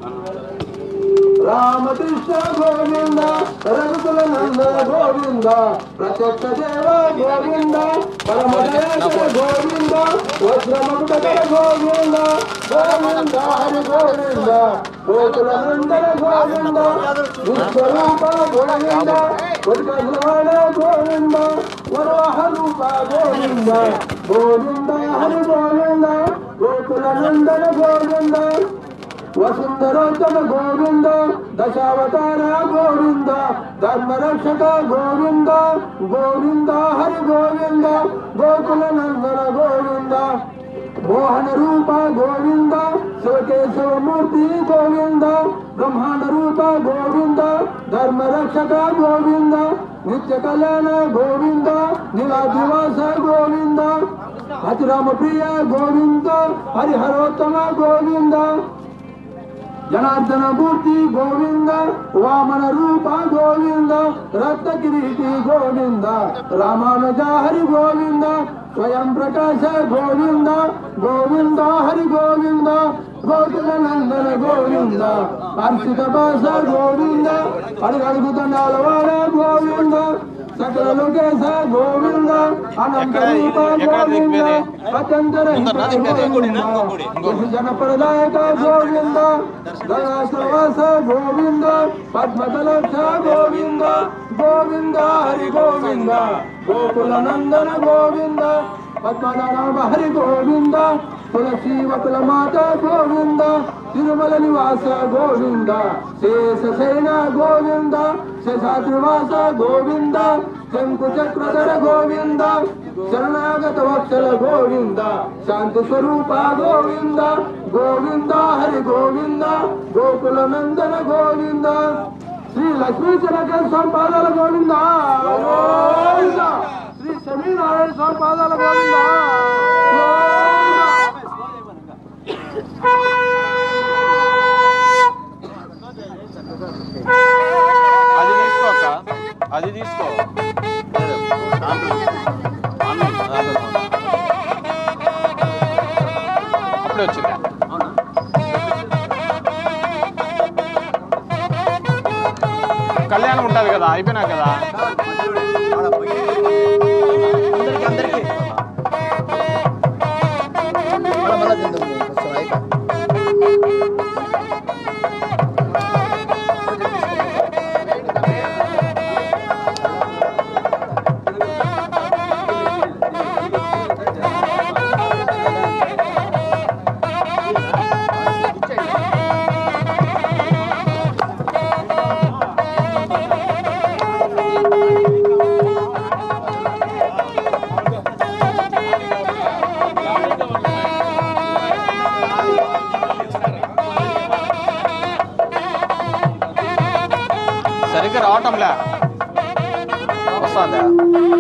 రామకృష్ణ గోవింద రఘుకుల నందన గోవింద ప్రత్యక్ష దేవ గోవింద పరమేశ్వర గోవింద వజ్రముకుటకర గోవింద గోవింద హరి గోవింద గోకుల నందన గోవింద విశ్వరూప గోవింద వజ్రవాణ గోవింద వరాహ రూప గోవింద గోవింద హరి గోవింద గోకుల నందన గోవింద వసుంధరోత్తమ గోవింద దశావతార గోవింద ధర్మరక్షక గోవింద గోవింద హరి గోవింద గోకుల నందన గోవింద మోహన రూప గోవింద శివకేశవమూర్తి గోవింద బ్రహ్మాండ రూప గోవింద ధర్మరక్షక గోవింద నిత్య కళ్యాణ గోవింద నివాదివాస గోవింద అతిరామ ప్రియ గోవింద హరిహరోత్తమ గోవింద జనార్దన మూర్తి గోవింద వామన రూప గోవింద రత్న కిరీటి గోవింద రామానుజ హరి గోవింద స్వయం ప్రకాశ గోవింద గోవింద హరి గోవింద గోకుల నందన గోవింద హర్షిత భాష గోవింద అడుగడుగు దండాలవాడ గోవింద సకల లోకేశ గోవింద అనంత రూప గోవింద అత్యంతర జనప్రదాయక గోవింద గణాశ్రవాస గోవింద పద్మతలక్ష గోవింద గోవింద హరి గోవింద గోకుల నందన గోవింద పద్మనాభ హరి గోవింద తులసి వకుల మాత గోవింద తిరుమల నివాస గోవింద శేషసేన గోవింద శేషాద్రివాస గోవింద శంకు చక్రధర గోవింద శరణాగత వత్సల గోవింద శాంతి స్వరూప గోవింద గోవింద హరి గోవింద గోకుల నందన గోవింద శ్రీ లక్ష్మీ చరక సంపాదాల గోవింద శ్రీ సమీనారాయణ సంపాదాల గోవింద అది తీసుకో అక్క, అది తీసుకో. అప్పుడే వచ్చింది. కళ్యాణం ఉంటుంది కదా, అయిపోయినా కదా. అందరికి అందరికి సరిగ్గా రావటంలే వస్తుందా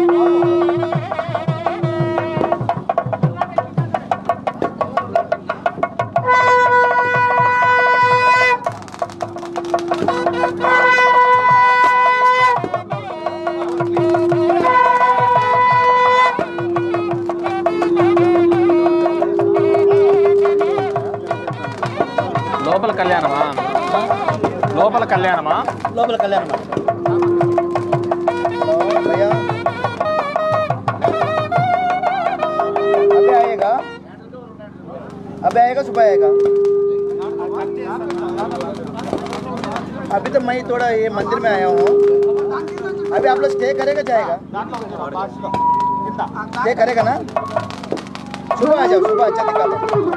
లోపల కళ్యాణమా లోపల కళ్యాణమా లోపల కళ్యాణం भैया अभी आएगा अभी आएगा सुबह आएगा अभी तो मैं थोड़ा ये मंदिर में आया हूँ अभी आप लोग स्टे करेगा जाएगा स्टे करेगा ना सुबह आ जाओ सुबह अच्छा निकालो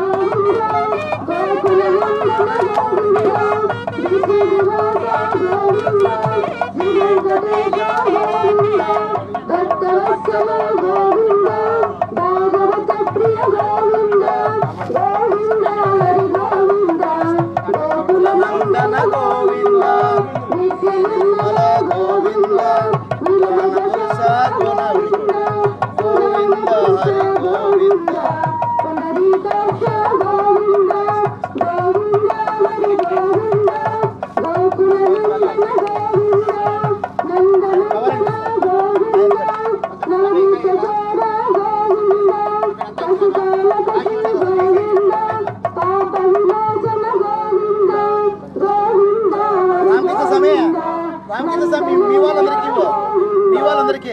మీ వాళ్ళందరికీ మీ వాళ్ళందరికీ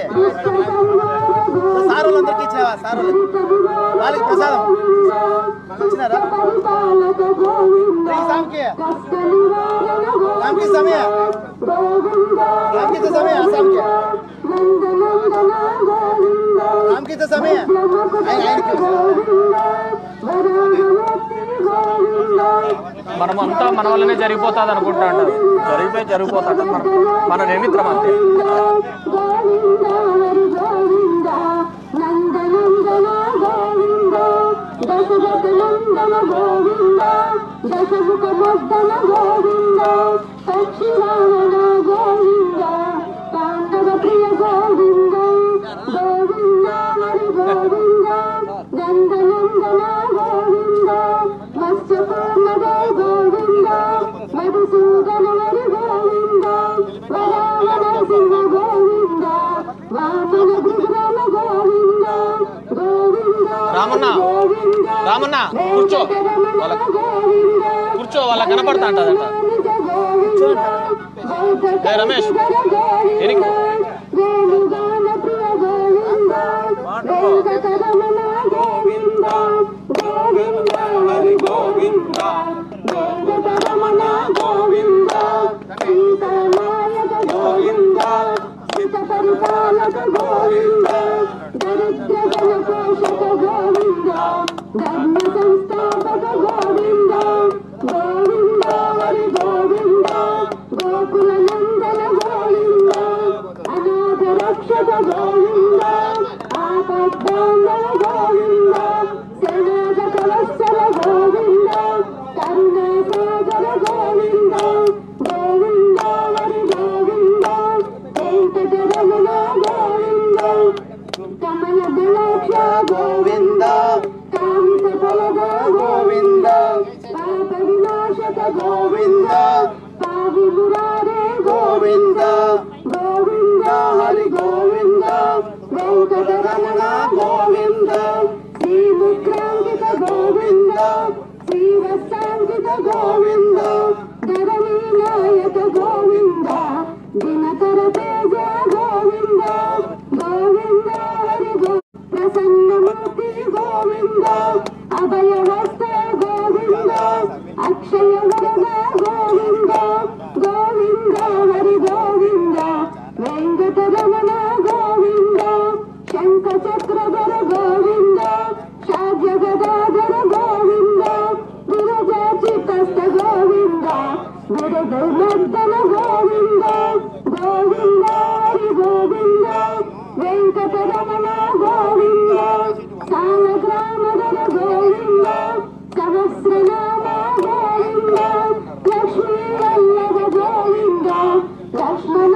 సార్ వాళ్ళందరికీ ఇచ్చినావా సార్ వాళ్ళకి వాళ్ళకి ప్రసాదం ఇచ్చినారా शामके शामके समय शामके तो समय शामके शामके तो समय आए आए మనమంతా మన వల్లనే జరిగిపోతుంది అనుకుంటా అంటారు జరిగిపోయి జరిగిపోతాడు మన మన నిమిత్తం అంతే రామన్న రామన్న కూర్చో వాళ్ళ కూర్చో వాళ్ళ కనపడతా అంటదంట రమేష్ ఎనికి Lexmi Vallabha Govinda, Lakshmana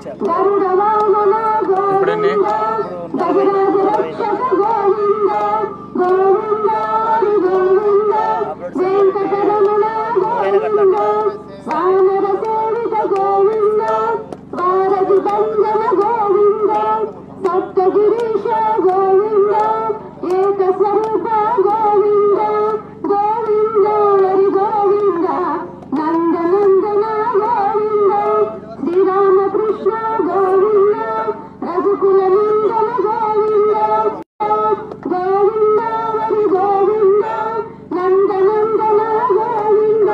ఇప్పుడండి సప్తగిరీశ Govinda ఏక స్వరూప గోవింద గోవింద హరి గోవింద నందనందన గోవింద శ్రీరామకృష్ణ గోవింద రఘుకుల నందన గోవింద గోవింద హరి గోవింద నందనందన గోవింద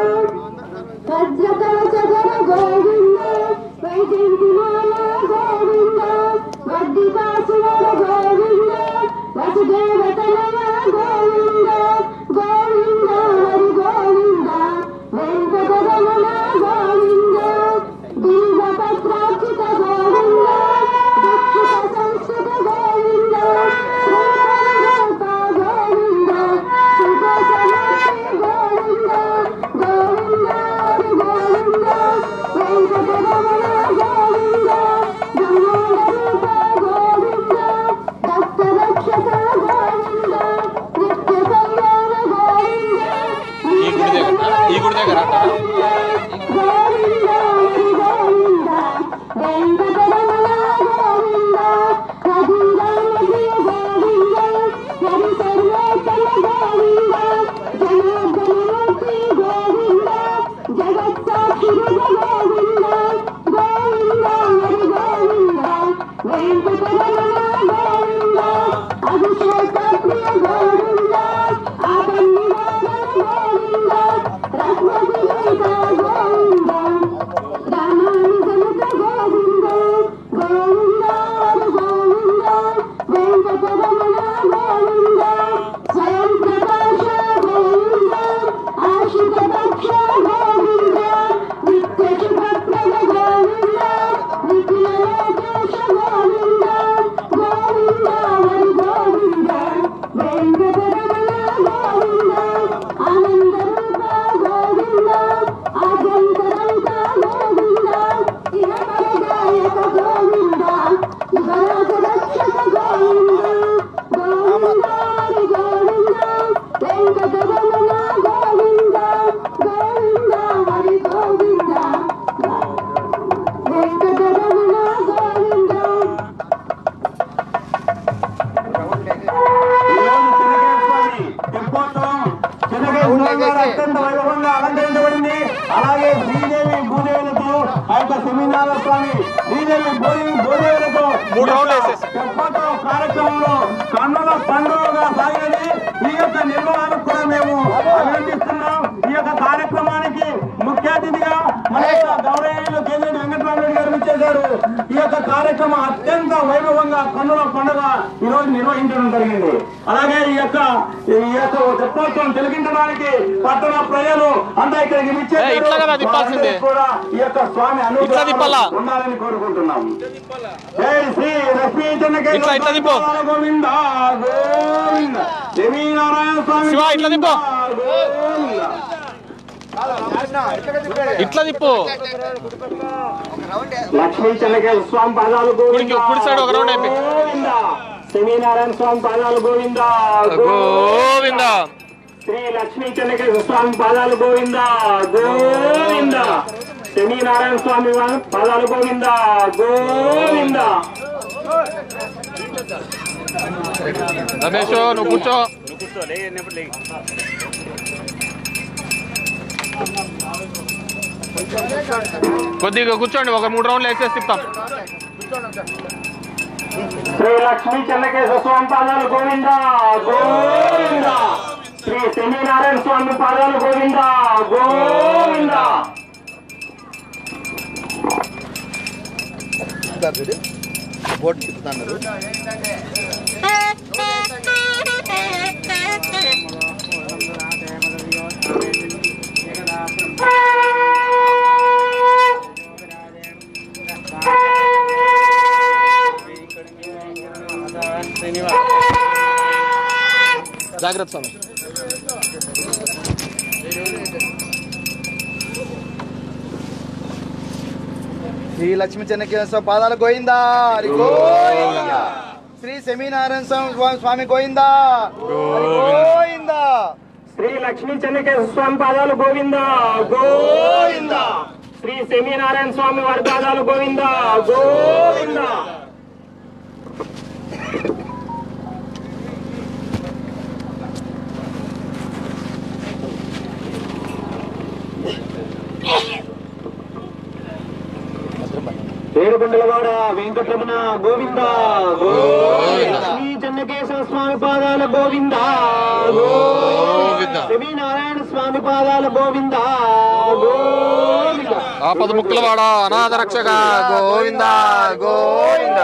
వజ్రకవచధర గోవింద వైజయంతిమాల గోవింద వడ్డికాసుర గోవింద వసుదేవతనయ గోవింద గోవింద హరి గోవింద వెంకటరమణ గోవింద దీర్ఘపత్రాక్షిత గోవింద దక్షిత సంస్కృత గోవింద శ్రీరూప గోవింద సుఖసమాధి గోవింద గోవింద హరి గోవింద వెంకటరమణ గోవింద బ్రహ్మాండరూప గోవింద భక్తరక్షక గోవింద నిత్య కళ్యాణ గోవింద ఈ గుడి దగ్గర ఈ గుడి దగ్గర గోవింద హరి గోవింద వెంకటరమణ గోవింద రఘురామజీ గోవింద హరి సర్వేతల గోవింద జనార్దనమూర్తి గోవింద జగత్సాక్షిరుగ గోవింద గోవింద హరి గోవింద వెంకటరమణ గోవింద అభిషేకప్రియ గోవింద ఆపన్నివారణ గోవింద రత్నవిలేక గోవింద రామానుజనుత గోవింద గోవింద హరి గోవింద వెంకటరమణ గోవింద స్వయం ప్రకాశ గోవింద ఆశిత పక్ష గోవింద నిత్య శుభప్రద గోవింద నిఖిల లోకేశ గోవింద గోవింద హరి గోవింద వెంకటరమణ గోవింద ఆనంద రూప గోవింద ఆద్యంతరంక గోవింద ఇహపరదాయక గోవింద ఇహలోక రక్షక గోవింద గోవింద హరి గోవింద వెంకటరమణ గోవింద గోవింద హరి గోవింద వెంకటరమణ గోవింద అత్యంత వైభవంగా అలంకరించబడింది. అలాగే శ్రీదేవి భూదేవులతో ఆ యొక్క సెమినాల స్వామి శ్రీదేవి భూదేవి భూదేవులతో మూడు రౌండ్లు వేసేసి తెప్పోత్సవ కార్యక్రమంలో కన్నుల పండుగగా సాగినది. ఈ యొక్క నిర్వహణకు కూడా మేము అభినందిస్తున్నాం. ఈ యొక్క కార్యక్రమానికి ముఖ్య అతిథిగా మన యొక్క గౌరవనీయులు కేంద్ర వెంకటరామరెడ్డి గారు ఇచ్చేశారు. ఈ యొక్క కార్యక్రమం అత్యంత వైభవంగా కన్నుల పండుగ ఈ రోజు నిర్వహించడం జరిగింది. అలాగే ఈ యొక్క ఈ యొక్క తెప్పోత్సవం తిలకించడానికి పట్టణ ప్రజలు అంతా ఇక్కడికి ఏ, ఇట్లా కదా తిప్పాల్సిందే. కూడా ఈ యొక్క స్వామి ఇట్లా తిప్పాలా? అనుగ్రహం ఉండాలని కోరుకుంటున్నాం. జై శ్రీ లక్ష్మీ చెన్నకేశ్వర ఇట్లా ఇట్లా తిప్పు. గోవింద గోవింద దేవీ నారాయణ స్వామి శివ, ఇట్లా తిప్పు. గోవింద. ఇట్లా తిప్పు. లక్ష్మీ చెన్నకేశ్వర స్వామి పాదాలు గోవింద కుడికి- కుడి సైడ్ ఒక రౌండ్ అయిపోయి. గోవింద. శ్రీనారాయణ స్వామి పాదాలు గోవింద గోవింద. శ్రీ లక్ష్మీ చెన్నకేశ్వర స్వామి పాదాలు గోవింద గోవింద. శనినారాయణ స్వామి పాదాలు గోవింద గోవింద. రమేష్ నువ్వు కూర్చో. కొద్దిగా కూర్చోండి, ఒక మూడు రౌండ్లు వేసేసి తిప్పుతాం. శ్రీ లక్ష్మీ చెన్నకేశ్వర స్వామి పాదాలు గోవింద గోవింద. శ్రీ శనినారాయణ స్వామి పాదాలు గోవింద గోవింద. బోర్డు తిప్పుతున్నారు. జాగ్రత్త స్వామి. శ్రీ లక్ష్మీ చెన్నకేశ్వర పాదాల గోవిందా హరి గోవిందా. శ్రీ సెమీనారాయణ స్వామి స్వామి గోవిందా హరి గోవిందా. శ్రీ లక్ష్మీ చెన్నకేశ్వర స్వామి పాదాలు గోవిందా గోవిందా. శ్రీ సెమీనారాయణ స్వామి వారి పాదాలు గోవిందా గోవిందా. ఏడుకొండలవాడ వెంకటరమణ గోవిందా గోవిందా. శ్రీ చెన్నకేశ్వర స్వామి పాదాల గోవిందా గోవిందా. శ్రీనారాయణ స్వామి పాదాల గోవిందా గోవిందా. ఆపద ముక్కులవాడ అనాథ రక్షక గోవిందా గోవిందా.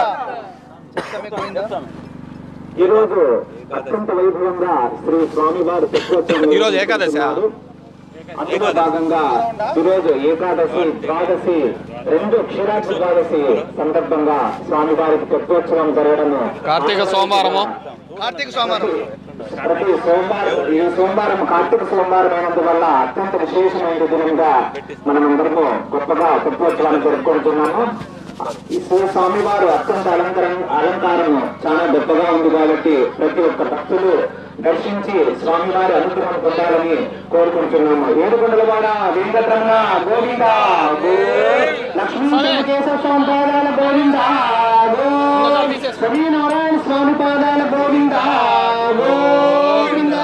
ఈరోజు అత్యంత వైభవంగా శ్రీ స్వామివారి తెచ్చుకొచ్చారు. ఈరోజు ఏకాదశి అందులో భాగంగా ఈరోజు ఏకాదశి ద్వాదశి రెండు క్షీరాక్ష ద్వాదశి సందర్భంగా స్వామివారికి తెప్పోత్సవం జరగడము కార్తీక సోమవారము కార్తీక సోమవారం ప్రతి సోమవారం ఈ సోమవారం కార్తీక సోమవారం అయినందువల్ల అత్యంత విశేషమైన దినంగా మనమందరము గొప్పగా తెప్పోత్సవాన్ని జరుపుకుంటున్నాము. ఈ స్వామివారు అత్యంత అలంకరణ అలంకారం చాలా గొప్పగా ఉంది కాబట్టి ప్రతి ఒక్క భక్తులు దర్శించి స్వామివారి అనుగ్రహం పొందాలని కోరుకుంటున్నాము. ఏడుకొండలవాడ వెంకటరమణ గోవిందా గో. లక్ష్మీ చెన్నకేశ్వర స్వామి పాదాల గోవిందా గో. శ్రీనారాయణ స్వామి పాదాల గోవిందా గోవిందా.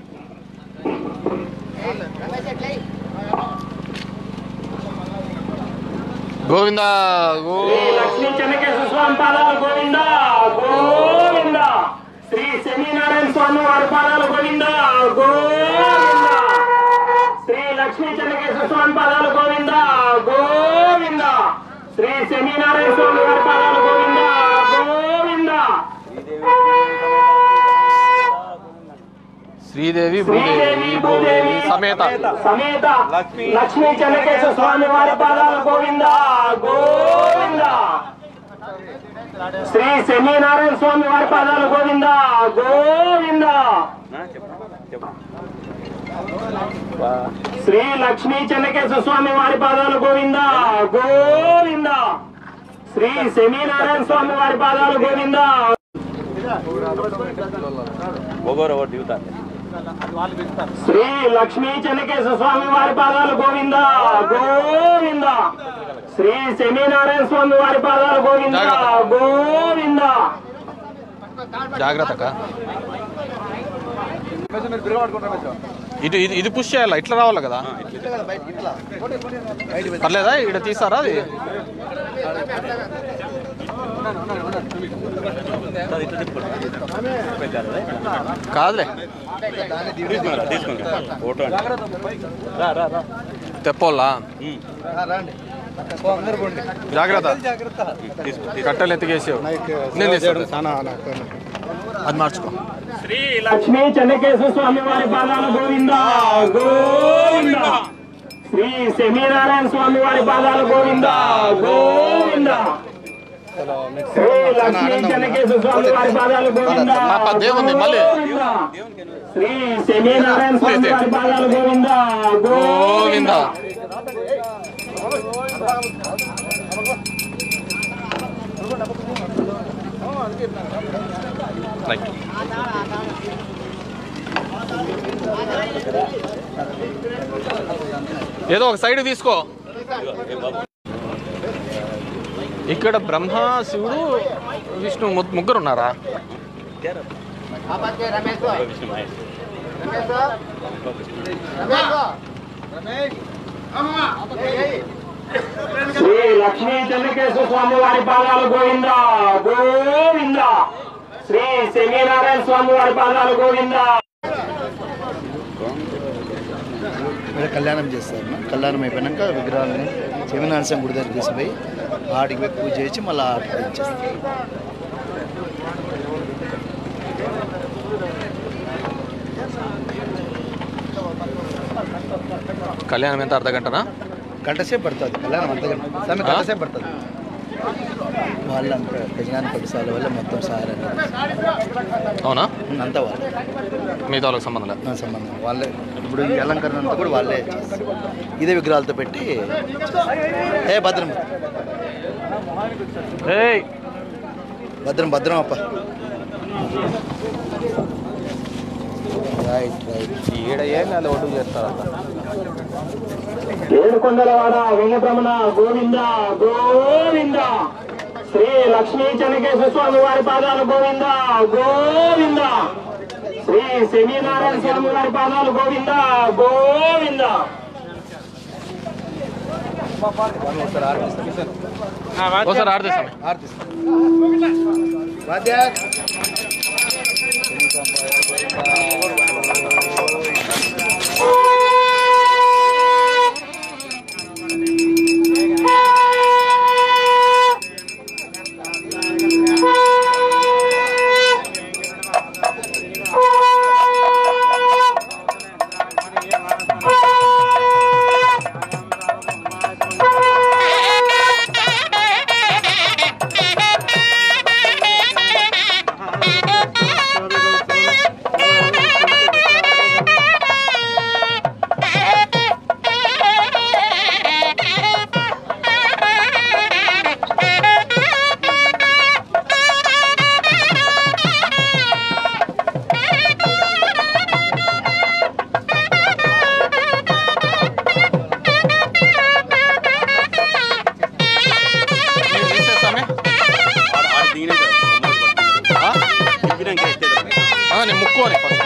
గోవిందా గో. లక్ష్మీ చెన్నకేశ్వర స్వామి పాదాల గోవిందా గోవిందా. శ్రీ శనినారాయణ స్వామి వారి పాదాలు గోవిందా గోవిందా. శ్రీ లక్ష్మీ చెన్నకేశ్వర స్వామి పాదాలు గోవిందా గోవిందా. శ్రీ శనినారాయణ స్వామి వారి పాదాలు గోవిందా గోవిందా. శ్రీదేవి భూదేవి భూదేవి సమేత సమేత లక్ష్మీ చెన్నకేశ్వర స్వామి వారి పాదాలు గోవిందా గోవిందా. శ్రీ శనినారాయణ స్వామి వారి పాదాలు గోవిందా గోవిందా. శ్రీ లక్ష్మీ చెన్నకేశ్వర స్వామి వారి పాదాలు గోవిందా గోవిందా. శ్రీ శనినారాయణ స్వామి వారి పాదాలు గోవిందా. శ్రీ లక్ష్మీ చెన్నకేశ్వర స్వామి వారి పాదాలు గోవిందా గోవిందా. శ్రీ శనినారాయణ స్వామి వారి పాదాలు గోవిందా గోవిందా. జాగ్రత్త. ఇటు ఇది ఇది పుష్ చేయాలా? ఇట్లా రావాలి కదా. పర్లేదా? ఇక్కడ తీసారా అది? కాదులే తెప్పోల్లా. జాగ్రత్త. కట్టెలు ఎత్తికేసావు. నేను అది మార్చుకో. శ్రీ లక్ష్మీ చెన్నకేశ్వర స్వామి వారి పాదాలు గోవిందా గోవిందా. శ్రీ శనినారాయణ స్వామి వారి పాదాలు గోవిందా గోవిందా. శ్రీ లక్ష్మీ చెన్నకేశ్వర స్వామి వారి పాదాలు గోవిందా గోవిందా. శ్రీ శనినారాయణ స్వామి వారి పాదాలు గోవిందా గోవిందా. ఏదో ఒక సైడ్ తీసుకో. ఇక్కడ బ్రహ్మ శివుడు విష్ణు ముగ్గురు ఉన్నారా? శ్రీ లక్ష్మీ చెన్నకేశ్వర స్వామి వారి పాదాలు గోవిందా గోవిందా. శ్రీ శనినారాయణ స్వామి వారి పాదాలు గోవిందా. కళ్యాణం చేస్తారు. కళ్యాణం అయిపోయినాక విగ్రహాలని సెమీనారాయణ గుడి దగ్గర తీసుకుపోయి ఆడికి పోయి పూజ చేసి మళ్ళీ ఆడికి ఇచ్చేస్తారు. కళ్యాణం ఎంత? అర్ధ గంటనా? గంట సేపు పడుతుంది కళ్యాణం. అర్ధ గంట సమయం గంట సేపు పడుతుంది. వాళ్ళంతా గజనాన్ని పడిసాల వల్ల మొత్తం సార్ అవునా? అంతా వాళ్ళే. మీతో వాళ్ళకి సంబంధం లేదు? నా సంబంధం వాళ్ళే. ఇప్పుడు ఈ అలంకరణ అంతా కూడా వాళ్ళే చేస్తారు. ఇదే విగ్రహాలతో పెట్టి ఏ భద్రం ఏయ్ భద్రం భద్రం అప్ప రైట్ రైట్ ఈడ ఏం నెల ఒడ్డు చేస్తారంట. ఏడుకొండలవాడ వెంకటరమణ గోవింద గోవింద. శ్రీ లక్ష్మీ చెన్నకేశ్వర స్వామి వారి పాదాలు గోవింద గోవింద. శ్రీ శనినారాయణ స్వామి వారి పాదాలు గోవింద గోవింద. ఒకసారి ఆడేస్తాం. నేను ముక్కోని ఫస్ట్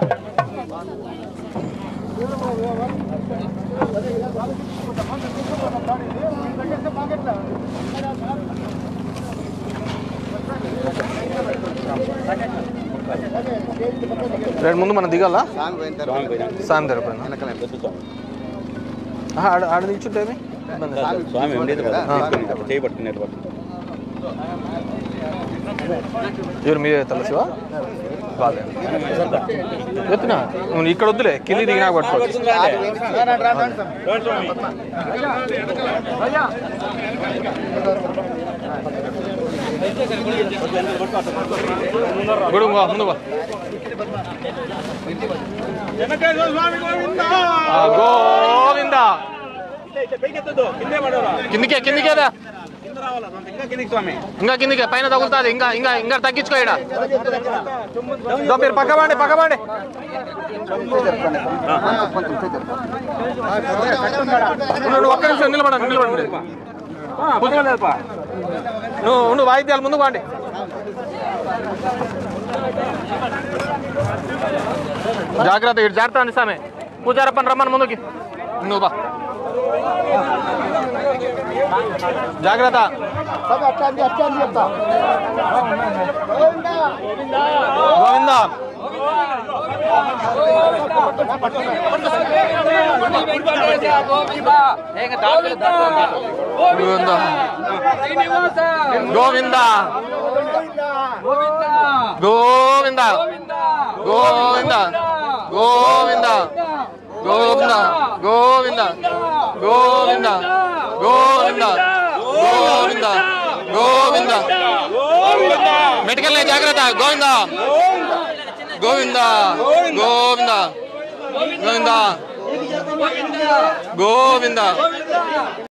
రెండు ముందు మనం దిగాల సాయం తెరపైన ఆడ నిల్చుంటేమి ఎవరు మీరే తెలుసువా బాగా చెప్తున్నా నువ్వు ఇక్కడ వద్దులే కింది దిగినా పట్టుకోవచ్చు. గుడు ముందు గోవింద కిందికే కిందికేదా ఇంకా కిందికే పైన తగులుతుంది. ఇంకా ఇంకా ఇంకా తగ్గించుకో ఇక్కడ మీరు పక్కబండి పక్కబండి నువ్వు ఒక్క నిమిషం నిలబడండి నిలబడండి నువ్వు నువ్వు వాయిద్యాలు ముందు బాండి. జాగ్రత్త ఇటు జాగ్రత్త అండి సామె పూజారప్పని రమ్మని ముందుకి నువ్వు బా జాగ్రత్త. గోవింద గోవింద గోవింద గోవింద గోవింద గోవింద గోవింద గోవింద గోవింద గోవింద గోవింద మెడికల్ జాగ్రత్త గోవింద గోవింద గోవింద గోవింద గోవింద